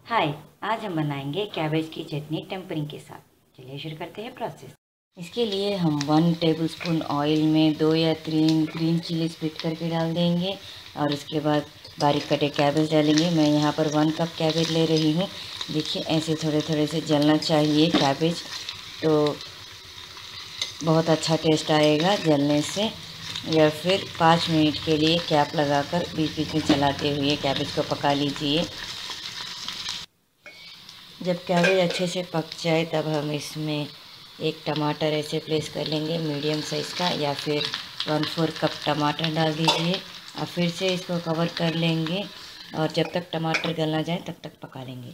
हाय। आज हम बनाएंगे कैबेज की चटनी टेम्परिंग के साथ। चलिए शुरू करते हैं प्रोसेस। इसके लिए हम 1 टेबलस्पून ऑयल में 2 या 3 ग्रीन चिली स्प्लिट करके डाल देंगे और उसके बाद बारीक कटे कैबेज डालेंगे। मैं यहाँ पर 1 कप कैबेज ले रही हूँ। देखिए ऐसे थोड़े थोड़े से जलना चाहिए कैबेज, तो बहुत अच्छा टेस्ट आएगा जलने से। या फिर 5 मिनट के लिए कैप लगाकर बीच बीच में चलाते हुए कैबेज को पका लीजिए। जब कैबेज अच्छे से पक जाए तब हम इसमें एक टमाटर ऐसे प्लेस कर लेंगे मीडियम साइज़ का, या फिर 1/4 कप टमाटर डाल दीजिए और फिर से इसको कवर कर लेंगे और जब तक टमाटर गल ना जाए तब तक पका लेंगे।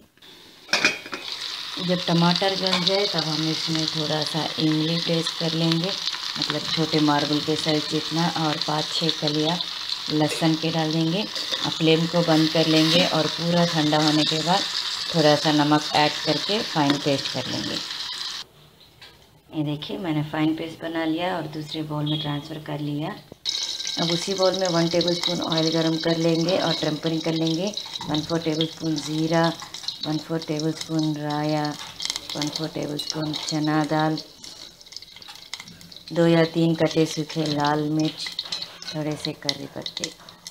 जब टमाटर गल जाए तब हम इसमें थोड़ा सा इमली प्लेस कर लेंगे, मतलब छोटे मार्बल के साइज जितना, और 5-6 कलियाँ लहसुन के डाल देंगे। अब फ्लेम को बंद कर लेंगे और पूरा ठंडा होने के बाद थोड़ा सा नमक ऐड करके फाइन पेस्ट कर लेंगे। ये देखिए मैंने फाइन पेस्ट बना लिया और दूसरे बाउल में ट्रांसफ़र कर लिया। अब उसी बाउल में 1 टेबलस्पून ऑयल गरम कर लेंगे और टेम्परिंग कर लेंगे। 1/4 टेबलस्पून ज़ीरा, 1/4 टेबलस्पून राया, 1/4 टेबलस्पून चना दाल, 2 या 3 कटे सूखे लाल मिर्च, थोड़े से करी पत्ते।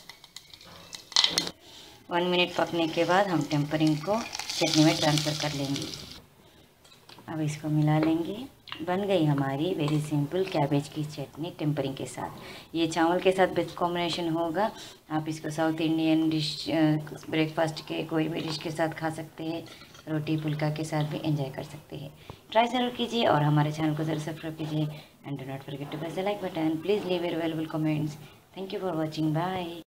1 मिनट पकने के बाद हम टेम्परिंग को चटनी में ट्रांसफ़र कर लेंगे। अब इसको मिला लेंगे। बन गई हमारी वेरी सिंपल कैबेज की चटनी टेम्परिंग के साथ। ये चावल के साथ बेस्ट कॉम्बिनेशन होगा। आप इसको साउथ इंडियन डिश, ब्रेकफास्ट के कोई भी डिश के साथ खा सकते हैं, रोटी पुल्का के साथ भी एंजॉय कर सकते हैं। ट्राई ज़रूर कीजिए और हमारे चैनल को ज़रूर सब्सक्राइब कीजिए and do not forget to press the like button. Please leave your valuable comments. Thank you for watching. Bye.